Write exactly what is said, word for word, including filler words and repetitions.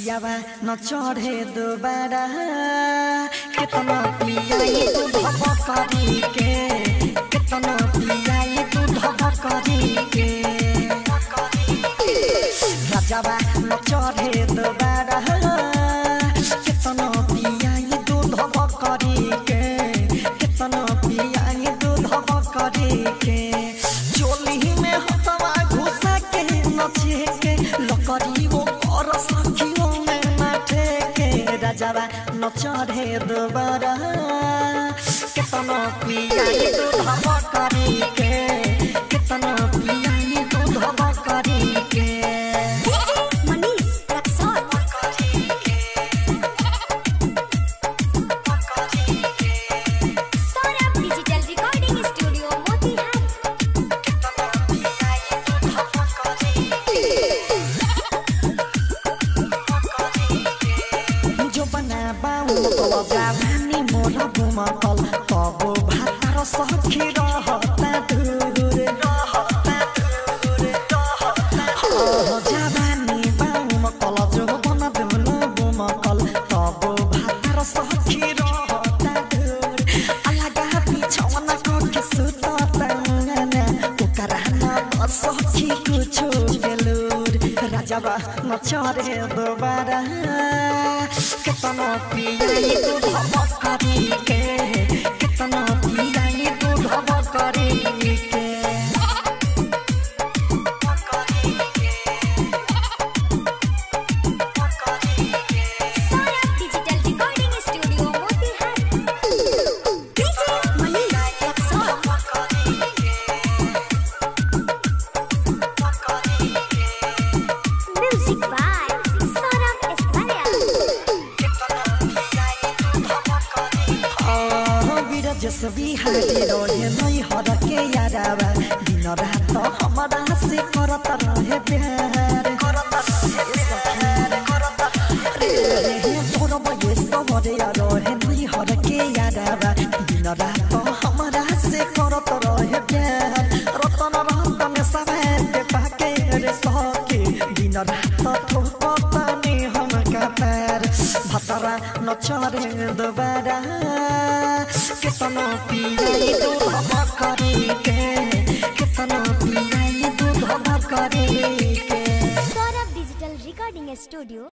पियावा न चढ़े दोबारा कितना पियाई दूध बकरी के कितना पियाई दूध बकरी के राजावा न चढ़े दोबारा कितना पियाई दूध बकरी के कितना पियाई दूध बकरी के चोली में हथवा घुसा के नचे के लकड़ी वो कर सखियों में नाचे के राजावा न चढ़े दोबारा कितना पियाई दूध बकरी के कितना पियाई दूध बकरी के जानी मोर घुमकल तब भातार सखी रहता दूर जानी बाउमकल जो बन दुनु घुमकल तब भातार सखी रहता दूर अलग पिछौना कके सुतता ओकरा न सखी कुछो गेलूर राजावा न चढ़े दोबारा कितना पियाई दूध बकरी के कितना पियाई दूध बकरी के जस बिहारी रहे नहीं हर के यारावा दिन रात हमारा से करत रहे प्यार करत रहे तोर बजे सबरे रहे नहीं हर के यारावा दिन रात हमारा से करत रहे प्यार रतन रतन सबे के पाके रे सके दिन रात ठोकतानी हम का पैर भतरा न चढ़े दोबारा कितना पियाई दूध बकरी के कितना पियाई दूध बकरी के सौरभ डिजिटल रिकॉर्डिंग स्टूडियो।